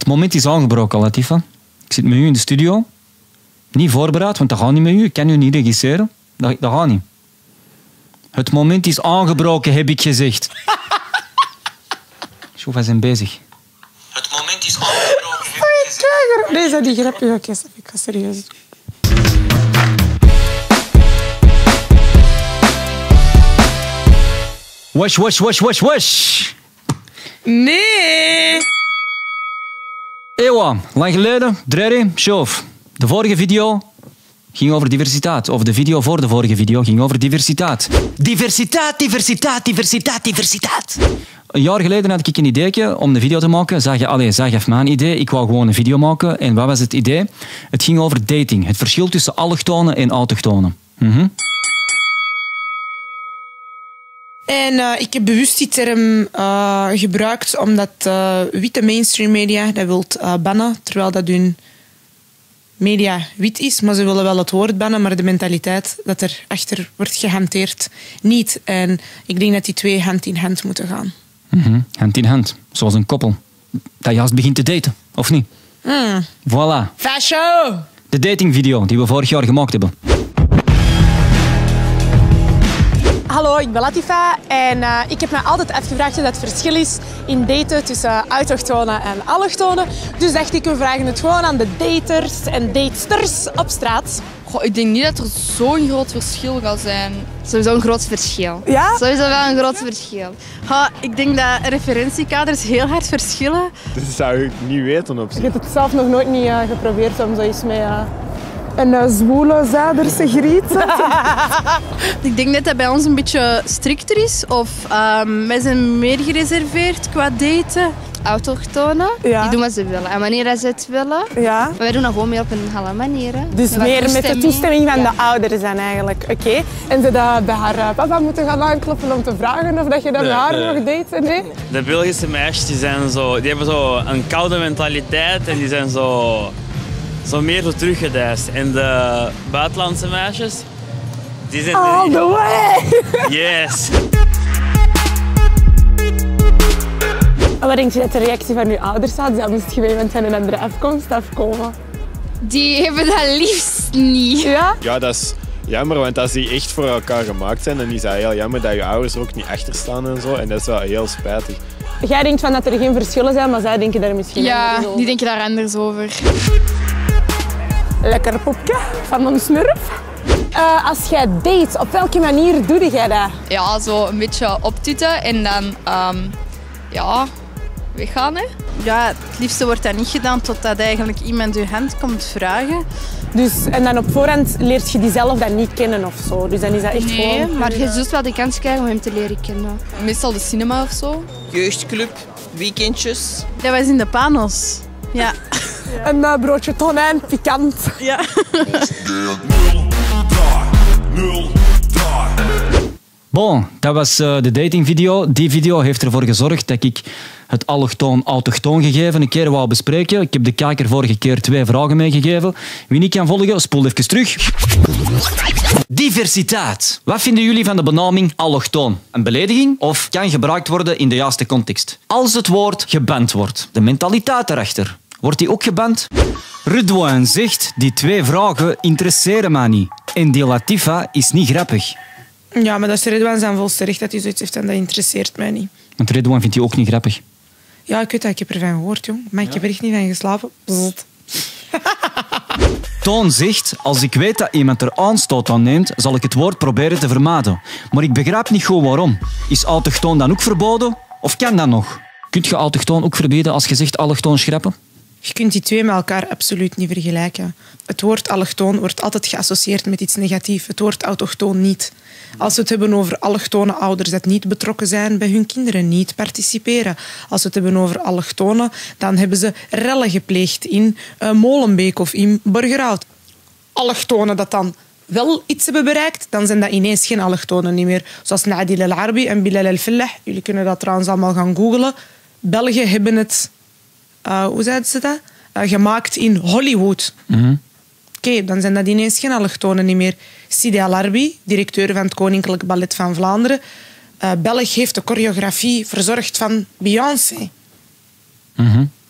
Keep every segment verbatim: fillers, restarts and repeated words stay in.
Het moment is aangebroken, Latifa. Ik zit met u in de studio. Niet voorbereid, want dat gaat niet met u. Ik kan u niet regisseren. Dat, dat gaat niet. Het moment is aangebroken, heb ik gezegd. Zo, wij zijn bezig. Het moment is aangebroken, heb ik gezegd. Nee, dat die grapje. Oké, ik ga serieus. Wash, wash, wash, wash, wash. Nee! Ewa, lang geleden, Dreri, Shof. De vorige video ging over diversiteit. Of de video voor de vorige video ging over diversiteit. Diversiteit, diversiteit, diversiteit, diversiteit. Een jaar geleden had ik een ideetje om een video te maken. Zag je, allee, zag even mijn idee. Ik wou gewoon een video maken. En wat was het idee? Het ging over dating. Het verschil tussen allochtonen en autochtonen. Mm-hmm. En uh, ik heb bewust die term uh, gebruikt omdat uh, witte mainstream media dat wil uh, bannen, terwijl dat hun media wit is, maar ze willen wel het woord bannen, maar de mentaliteit dat er achter wordt gehanteerd niet. En ik denk dat die twee hand in hand moeten gaan. Mm-hmm. Hand in hand, zoals een koppel dat juist begint te daten, of niet? Mm. Voilà. Fascio! De datingvideo die we vorig jaar gemaakt hebben. Hallo, ik ben Latifa en uh, ik heb me altijd afgevraagd wat het verschil is in daten tussen autochtonen en allochtonen. Dus dacht ik, we vragen het gewoon aan de daters en datesters op straat. Goh, ik denk niet dat er zo'n groot verschil gaat zijn. Sowieso een groot verschil. Ja? Sowieso wel een groot verschil. Ha, ik denk dat referentiekaders heel hard verschillen. Dat zou ik niet weten op zich. Ik heb het zelf nog nooit niet uh, geprobeerd om zoiets met uh, een uh, zwoele Zuiderse griet. Ik denk dat dat bij ons een beetje strikter is. Of um, wij zijn meer gereserveerd qua daten. Autochtonen, Ja. die doen wat ze willen. En wanneer ze het willen, Ja. maar wij doen dat gewoon mee op een hele manier. Hè. Dus Met meer met de toestemming van Ja. de ouders dan eigenlijk. Oké. Okay. En ze dat bij haar uh, papa moeten gaan aankloppen om te vragen of dat je dat Nee, met haar nee. nog date? Nee? De Belgische meisjes die zijn zo, die hebben zo een koude mentaliteit en die zijn zo, zo meer zo teruggedijst. En de buitenlandse meisjes, die zijn... All the way! Yes! En wat denk je dat de reactie van je ouders zou zijn? Moest je bij iemand van een andere afkomst afkomen? Die hebben dat liefst niet. Ja? Ja, dat is jammer, want als die echt voor elkaar gemaakt zijn, dan is dat heel jammer dat je ouders er ook niet achter staan en zo. En dat is wel heel spijtig. Jij denkt van dat er geen verschillen zijn, maar zij denken daar misschien Ja, anders over. die denken daar anders over. Lekker popje van een snurf. Uh, als jij date, op welke manier doe jij dat? Ja, zo een beetje optutten en dan um, ja, weggaan. Hè. Ja, het liefste wordt dat niet gedaan totdat eigenlijk iemand je hand komt vragen. Dus, en dan op voorhand leert je die zelf dan niet kennen of zo. Dus dan is dat echt Nee, gewoon... maar je zult wel de kans krijgen om hem te leren kennen. Meestal de cinema of zo. Jeugdclub, weekendjes. Dat was in de Panos. Ja. Een uh, broodje tonijn, pikant. Ja. Bon, dat was uh, de datingvideo. Die video heeft ervoor gezorgd dat ik het allochtoon-autochtoon gegeven een keer wou bespreken. Ik heb de kijker vorige keer twee vragen meegegeven. Wie niet kan volgen, spoel even terug. Diversiteit. Wat vinden jullie van de benaming allochtoon? Een belediging of kan gebruikt worden in de juiste context? Als het woord geband wordt, de mentaliteit erachter, wordt die ook geband? Redouane zegt, die twee vragen interesseren mij niet. En die Latifa is niet grappig. Ja, maar dat is Redouane zijn volste recht dat hij zoiets heeft en dat interesseert mij niet. Want Redouane vindt hij ook niet grappig. Ja, ik weet dat. Ik heb ervan gehoord, jong. Maar ik heb er echt niet van geslapen. Bzzzt. Toon zegt, als ik weet dat iemand er aanstoot aan neemt, zal ik het woord proberen te vermijden. Maar ik begrijp niet goed waarom. Is autochtoon dan ook verboden? Of kan dat nog? Kunt je autochtoon ook verbieden als je zegt allochtoon schrappen? Je kunt die twee met elkaar absoluut niet vergelijken. Het woord allochtoon wordt altijd geassocieerd met iets negatiefs. Het woord autochtoon niet. Als we het hebben over allochtone ouders dat niet betrokken zijn bij hun kinderen, niet participeren. Als we het hebben over allochtonen, dan hebben ze rellen gepleegd in uh, Molenbeek of in Borgerhout. Allochtonen dat dan wel iets hebben bereikt, dan zijn dat ineens geen allochtonen niet meer. Zoals Nadil El Arbi en Bilal El Fellah. Jullie kunnen dat trouwens allemaal gaan googlen. Belgen hebben het... Uh, hoe zeiden ze dat? Uh, gemaakt in Hollywood. Mm-hmm. Oké, okay, dan zijn dat ineens geen allochtonen niet meer. Sidi El Arbi, directeur van het Koninklijk Ballet van Vlaanderen. Uh, Belg heeft de choreografie verzorgd van Beyoncé. Mm-hmm.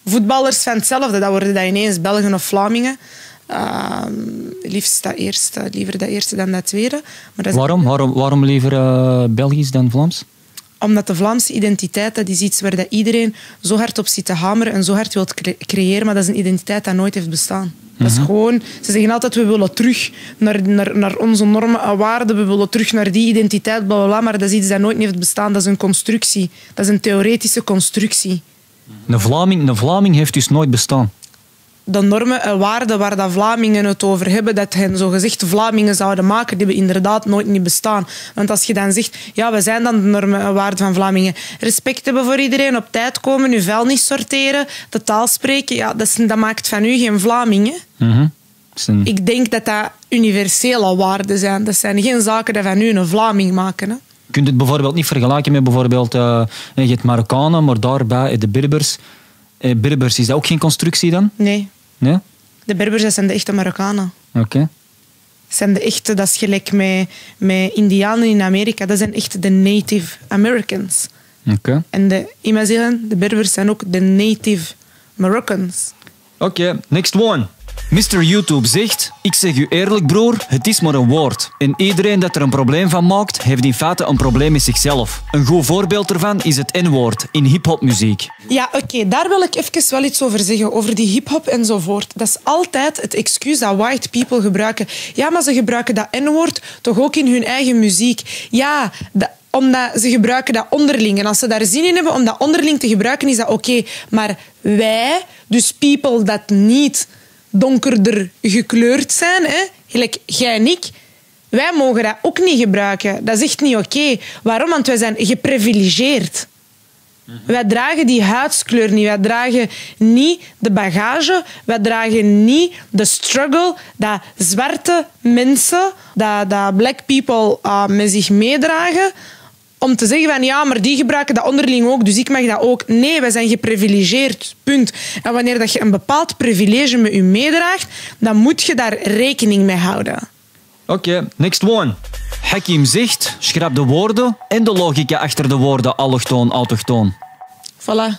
Voetballers van hetzelfde. Dat worden dat ineens Belgen of Vlamingen. Uh, liefst dat eerste, liever dat eerste dan dat tweede. Maar dat is... Waarom? Waarom? Waarom liever uh, Belgisch dan Vlaams? Omdat de Vlaamse identiteit, dat is iets waar dat iedereen zo hard op zit te hameren en zo hard wil cre creëren, maar dat is een identiteit dat nooit heeft bestaan. Dat is gewoon, ze zeggen altijd, we willen terug naar, naar, naar onze normen en waarden, we willen terug naar die identiteit, bla, bla, bla, maar dat is iets dat nooit heeft bestaan. Dat is een constructie. Dat is een theoretische constructie. Een Vlaming, een Vlaming heeft dus nooit bestaan. De normen en waarden waar dat Vlamingen het over hebben, dat hen zogezegd Vlamingen zouden maken, die hebben inderdaad nooit niet bestaan. Want als je dan zegt, ja, we zijn dan de normen en waarden van Vlamingen. Respect hebben voor iedereen, op tijd komen, je vuil niet sorteren, de taal spreken, ja, dat, is, dat maakt van u geen Vlaming. Hè? Mm-hmm. Een... Ik denk dat dat universele waarden zijn. Dat zijn geen zaken die van u een Vlaming maken. Hè? Je kunt het bijvoorbeeld niet vergelijken met bijvoorbeeld, uh, je hebt Marokkanen, maar daarbij de Berbers. Uh, Berbers, is dat ook geen constructie dan? Nee. Nee? De Berbers, dat zijn de echte Marokkanen. Oké. Okay. Zijn de echte, dat is gelijk met, met Indianen in Amerika. Dat zijn echt de Native Americans. Oké. Okay. En de Imazighen, de Berbers, zijn ook de Native Moroccans. Oké, okay, next one. mister YouTube zegt, ik zeg u eerlijk broer, het is maar een woord. En iedereen dat er een probleem van maakt, heeft in feite een probleem met zichzelf. Een goed voorbeeld ervan is het N-woord in hip-hopmuziek. Ja, oké, okay, daar wil ik even wel iets over zeggen, over die hip-hop enzovoort. Dat is altijd het excuus dat white people gebruiken. Ja, maar ze gebruiken dat N-woord toch ook in hun eigen muziek. Ja, dat... omdat ze gebruiken dat onderling. En als ze daar zin in hebben om dat onderling te gebruiken, is dat oké. Okay. Maar wij, dus people dat niet donkerder gekleurd zijn, hè, gelijk jij en ik, wij mogen dat ook niet gebruiken. Dat is echt niet oké. Okay. Waarom? Want wij zijn geprivilegeerd. Mm-hmm. Wij dragen die huidskleur niet. Wij dragen niet de bagage. Wij dragen niet de struggle dat zwarte mensen, dat, dat black people uh, met zich meedragen. Om te zeggen van ja, maar die gebruiken dat onderling ook, dus ik mag dat ook. Nee, wij zijn geprivilegeerd, punt. En wanneer dat je een bepaald privilege met je meedraagt, dan moet je daar rekening mee houden. Oké, okay, next one. Hakim zegt, schrap de woorden en de logica achter de woorden allochtoon, autochtoon. Voilà.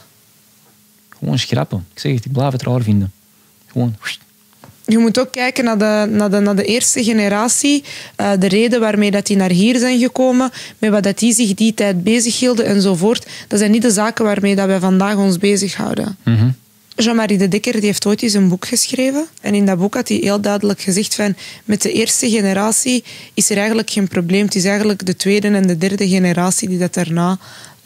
Gewoon schrappen. Ik zeg het, ik blijf het raar vinden. Gewoon... Je moet ook kijken naar de, naar de, naar de eerste generatie. Uh, de reden waarmee dat die naar hier zijn gekomen, met wat dat die zich die tijd bezighielden enzovoort. Dat zijn niet de zaken waarmee dat wij vandaag ons bezighouden. Mm-hmm. Jean-Marie de Dekker die heeft ooit eens een boek geschreven. En in dat boek had hij heel duidelijk gezegd van met de eerste generatie is er eigenlijk geen probleem. Het is eigenlijk de tweede en de derde generatie die dat daarna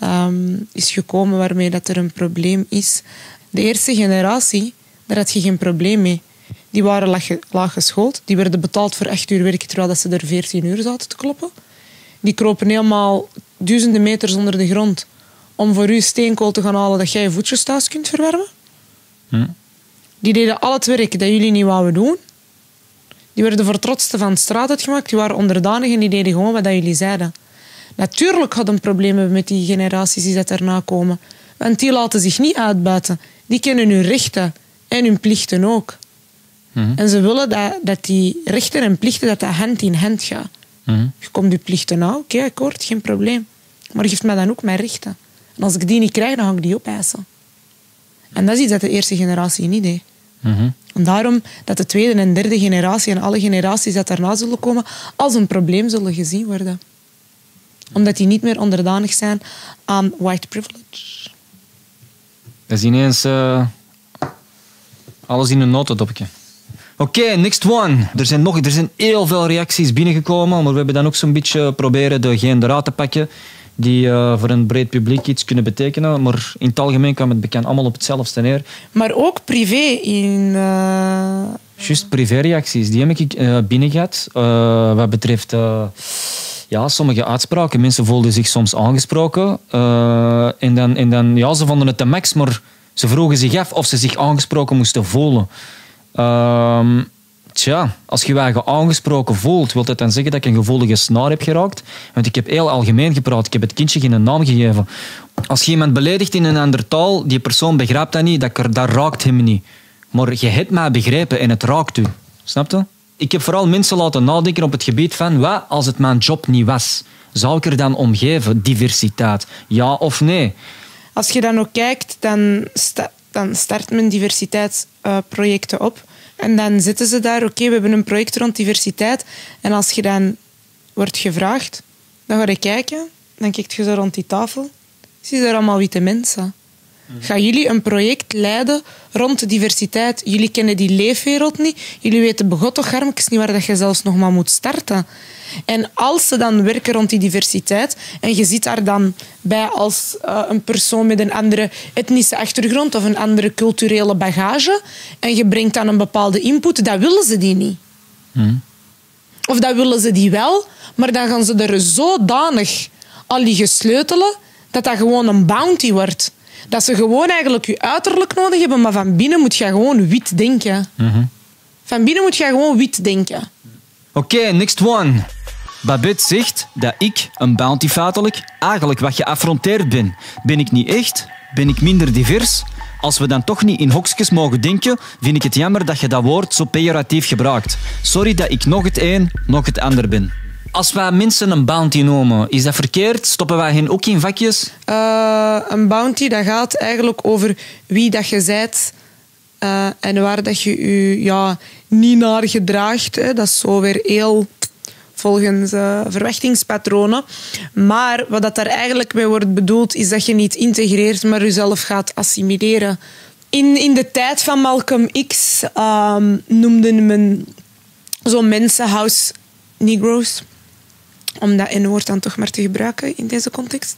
um, is gekomen waarmee dat er een probleem is. De eerste generatie, daar had je geen probleem mee. Die waren laag, laag geschoold. Die werden betaald voor acht uur werk, terwijl ze er veertien uur zaten te kloppen. Die kropen helemaal duizenden meters onder de grond om voor u steenkool te gaan halen dat jij je voetjes thuis kunt verwerven. Hm. Die deden al het werk dat jullie niet wouden doen. Die werden voor het trotste van de straat uitgemaakt. Die waren onderdanig en die deden gewoon wat jullie zeiden. Natuurlijk hadden we problemen met die generaties die dat daarna komen. Want die laten zich niet uitbuiten. Die kennen hun rechten en hun plichten ook. Mm-hmm. En ze willen dat, dat die rechten en plichten dat dat hand in hand gaat. Mm-hmm. Je komt je plichten na, oké, okay, akkoord, geen probleem. Maar geef mij dan ook mijn rechten. En als ik die niet krijg, dan ga ik die opeisen. En dat is iets dat de eerste generatie niet deed. Mm-hmm. En daarom dat de tweede en derde generatie en alle generaties dat daarna zullen komen, als een probleem zullen gezien worden. Omdat die niet meer onderdanig zijn aan white privilege. Dat is ineens uh, alles in een notendopje. Oké, okay, next one. Er zijn, nog, er zijn heel veel reacties binnengekomen, maar we hebben dan ook zo'n beetje proberen degene eruit te pakken die uh, voor een breed publiek iets kunnen betekenen. Maar in het algemeen kwam het bekend allemaal op hetzelfde neer. Maar ook privé in... Uh... Juist, privéreacties. Die heb ik uh, binnengehad. Uh, wat betreft uh, ja, sommige uitspraken. Mensen voelden zich soms aangesproken. Uh, en dan, en dan, ja, ze vonden het te max, maar ze vroegen zich af of ze zich aangesproken moesten voelen. Uh, tja, als je je eigen aangesproken voelt, wil dat dan zeggen dat ik een gevoelige snaar heb geraakt? Want ik heb heel algemeen gepraat. Ik heb het kindje geen naam gegeven. Als je iemand beledigt in een andere taal, die persoon begrijpt dat niet, dat, er, dat raakt hem niet. Maar je hebt mij begrepen en het raakt u. Snap je? Ik heb vooral mensen laten nadenken op het gebied van wat als het mijn job niet was? Zou ik er dan omgeven? Diversiteit. Ja of nee? Als je dan ook kijkt, dan sta, Dan start men diversiteitsprojecten uh, op. En dan zitten ze daar, oké, okay, we hebben een project rond diversiteit. En als je dan wordt gevraagd, dan ga je kijken. Dan kijk je zo rond die tafel. Zie je daar allemaal witte mensen. Gaan jullie een project leiden rond de diversiteit? Jullie kennen die leefwereld niet. Jullie weten begot toch garmkes niet waar dat je zelfs nog maar moet starten. En als ze dan werken rond die diversiteit en je zit daar dan bij als uh, een persoon met een andere etnische achtergrond of een andere culturele bagage en je brengt dan een bepaalde input, dat willen ze die niet. Hmm. Of dat willen ze die wel, maar dan gaan ze er zodanig al liggen sleutelen dat dat gewoon een bounty wordt. Dat ze gewoon eigenlijk je uiterlijk nodig hebben, maar van binnen moet je gewoon wit denken. Mm-hmm. Van binnen moet je gewoon wit denken. Oké, okay, next one. Babette zegt dat ik, een bounty-fatelijk, eigenlijk wat geaffronteerd ben. Ben ik niet echt? Ben ik minder divers? Als we dan toch niet in hokjes mogen denken, vind ik het jammer dat je dat woord zo pejoratief gebruikt. Sorry dat ik nog het een, nog het ander ben. Als wij mensen een bounty noemen, is dat verkeerd? Stoppen wij hen ook in vakjes? Uh, een bounty dat gaat eigenlijk over wie dat je bent uh, en waar dat je je ja, niet naar gedraagt. Hè. Dat is zo weer heel volgens uh, verwachtingspatronen. Maar wat dat daar eigenlijk mee wordt bedoeld, is dat je niet integreert, maar jezelf gaat assimileren. In, in de tijd van Malcolm X um, noemde men zo mensen house negroes. Om dat N-woord dan toch maar te gebruiken in deze context.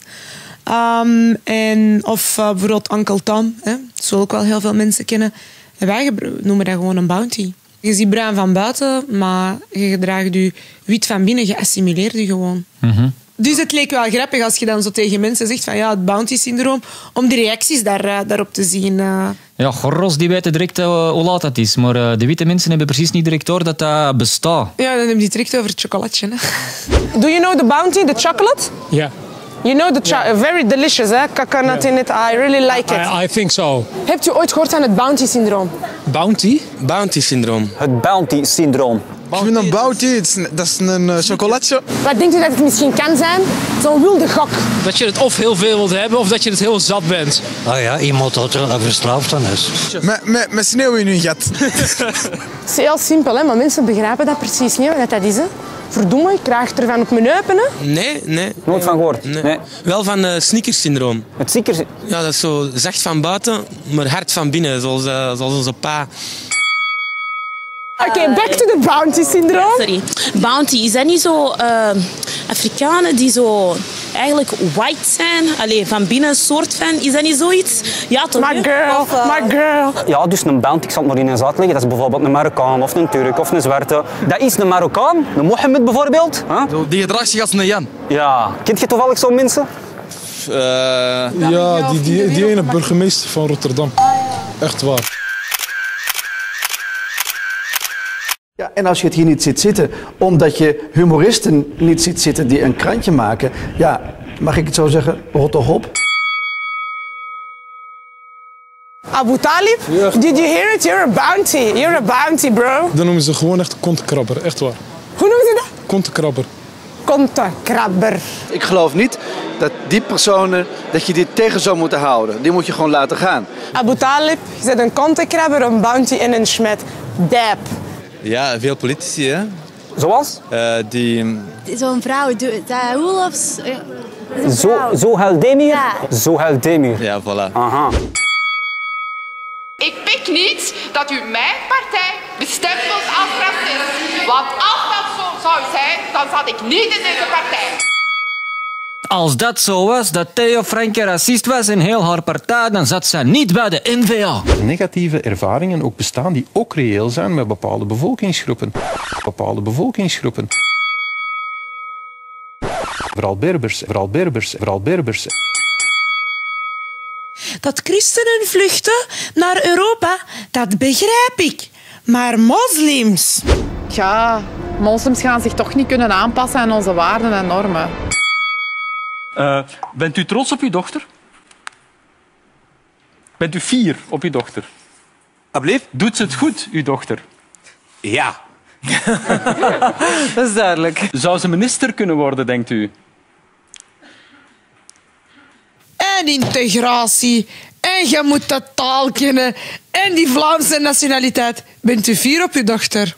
Um, en, of uh, bijvoorbeeld Uncle Tom. Hè. Dat zullen ook wel heel veel mensen kennen. En wij noemen dat gewoon een bounty. Je ziet bruin van buiten, maar je gedraagt je wit van binnen. Je assimileert je gewoon. Mm-hmm. Dus het leek wel grappig als je dan zo tegen mensen zegt van ja, het bounty-syndroom, om die reacties daar, uh, daarop te zien. Uh. Ja, gorros die weten direct uh, hoe laat dat is. Maar uh, de witte mensen hebben precies niet direct door dat dat bestaat. Ja, dan hebben die het direct over het chocolatje. Hè. Do you know the bounty, the chocolate? Ja. Yeah. You know the cho- yeah. Very delicious, hè? Coconut yeah. in it. I really like it. I, I think so. Hebt u ooit gehoord van het bounty-syndroom? Bounty? Bounty-syndroom. Het bounty-syndroom. Ik vind een bounty, dat is een uh, chocolatje. Wat denkt u dat het misschien kan zijn? Zo'n wilde gok. Dat je het of heel veel wilt hebben, of dat je het heel zat bent. Ah ja, iemand dat er verslaafd aan is. Met, met, met sneeuw in hun gat. Het is heel simpel, hè? Maar mensen begrijpen dat precies niet, wat dat is. Hè? Verdomme, ik krijg ervan op mijn heupen. Hè? Nee, nee. Nooit van gehoord? Nee. Nee. Wel van het uh, sneakers-syndroom. Het sneakers? Ja, dat is zo zacht van buiten, maar hard van binnen, zoals, uh, zoals onze pa. Oké, okay, back to the bounty-syndroom. Sorry. Bounty, is dat niet zo uh, Afrikanen die zo eigenlijk white zijn? Allee, van binnen een soort van, is dat niet zoiets? Ja, toch? My girl, of, uh... my girl. Ja, dus een bounty, ik zal het maar in eens uitleggen. Dat is bijvoorbeeld een Marokkaan of een Turk of een Zwarte. Dat is een Marokkaan, een Mohammed bijvoorbeeld. Huh? Die gedraagt zich als een Jan. Ja, kent je toevallig zo'n mensen? Uh... Ja, die, die, die ene burgemeester van Rotterdam. Echt waar. Ja, en als je het hier niet ziet zitten, omdat je humoristen niet ziet zitten die een krantje maken, ja, mag ik het zo zeggen, rot toch op? Abu Talib, ja. Did you hear it? You're a bounty. You're a bounty, bro. Dan noemen ze gewoon echt kontkrabber, echt waar. Hoe noemen ze dat? Kontkrabber. Kontkrabber. Ik geloof niet dat die personen, dat je die tegen zou moeten houden. Die moet je gewoon laten gaan. Abu Talib, je zet een kontkrabber, een bounty en een schmet. Dab. Ja, veel politici, hè. Zoals? Uh, die... Zo'n vrouw, Oelofs... Zo, Zohel Demir? Ja. Zohel Demir. Ja, voilà. Aha. Ik pik niet dat u mijn partij bestempelt als racist. Want als dat zo zou zijn, dan zat ik niet in deze partij. Als dat zo was, dat Theo Franke racist was en heel haar partij, dan zat ze niet bij de N V A. Negatieve ervaringen ook bestaan die ook reëel zijn met bepaalde bevolkingsgroepen. Bepaalde bevolkingsgroepen. Vooral Berbers, vooral Berbers, vooral Berbers. Dat christenen vluchten naar Europa, dat begrijp ik. Maar moslims... Ja, moslims gaan zich toch niet kunnen aanpassen aan onze waarden en normen. Uh, bent u trots op uw dochter? Bent u fier op uw dochter? Alsjeblieft. Doet ze het goed, uw dochter? Ja. Dat is duidelijk. Zou ze minister kunnen worden, denkt u? En integratie. En je moet de taal kennen. En die Vlaamse nationaliteit. Bent u fier op uw dochter?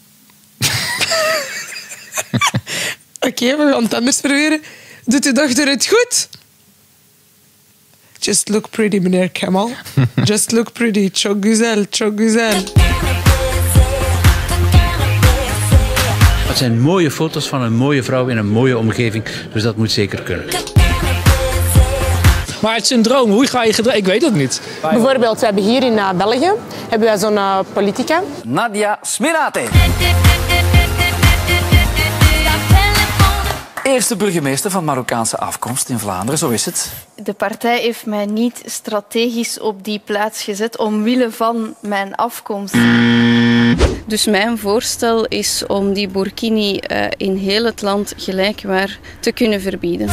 Oké, okay, we gaan het anders proberen. Doet uw dochter het goed? Just look pretty, meneer Kemal. Just look pretty. Çok güzel, çok güzel. Het zijn mooie foto's van een mooie vrouw in een mooie omgeving. Dus dat moet zeker kunnen. Maar het syndroom, hoe ga je gedragen? Ik weet het niet. Bijvoorbeeld, we hebben hier in uh, België hebben wij zo'n uh, politica. Nadia Smirate. Eerste burgemeester van Marokkaanse afkomst in Vlaanderen, zo is het. De partij heeft mij niet strategisch op die plaats gezet omwille van mijn afkomst. Dus mijn voorstel is om die burkini uh, in heel het land gelijkwaar te kunnen verbieden.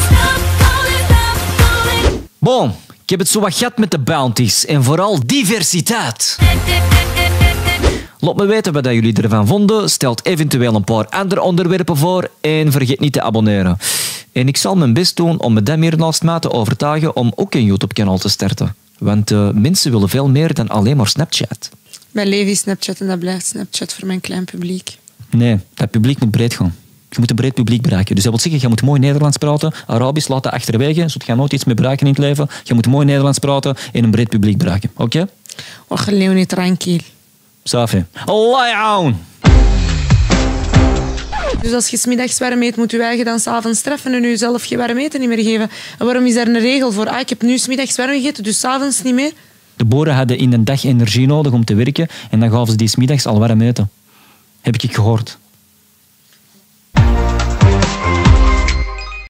Bon, ik heb het zo wat gehad met de bounties en vooral diversiteit. Laat me weten wat jullie ervan vonden. Stelt eventueel een paar andere onderwerpen voor en vergeet niet te abonneren. En ik zal mijn best doen om me dan meer naast mij te overtuigen om ook een YouTube-kanaal te starten. Want uh, mensen willen veel meer dan alleen maar Snapchat. Mijn leven is Snapchat en dat blijft Snapchat voor mijn klein publiek. Nee, dat publiek moet breed gaan. Je moet een breed publiek bereiken. Dus dat wil zeggen, je moet mooi Nederlands praten. Arabisch laat dat achterwege, zodat je nooit iets meer bereiken in het leven. Je moet mooi Nederlands praten en een breed publiek bereiken. Oké? Okay? Och, Leonie, tranquil. Safi. Allah yaoun. Dus als je 's middags warm eet, moet je eigen dan 's avonds treffen en jezelf geen warm eten niet meer geven. En waarom is daar een regel voor? Ah, ik heb nu 's middags warm gegeten, dus 's avonds niet meer. De boeren hadden in een dag energie nodig om te werken en dan gaven ze die 's middags al warm eten. Heb ik gehoord.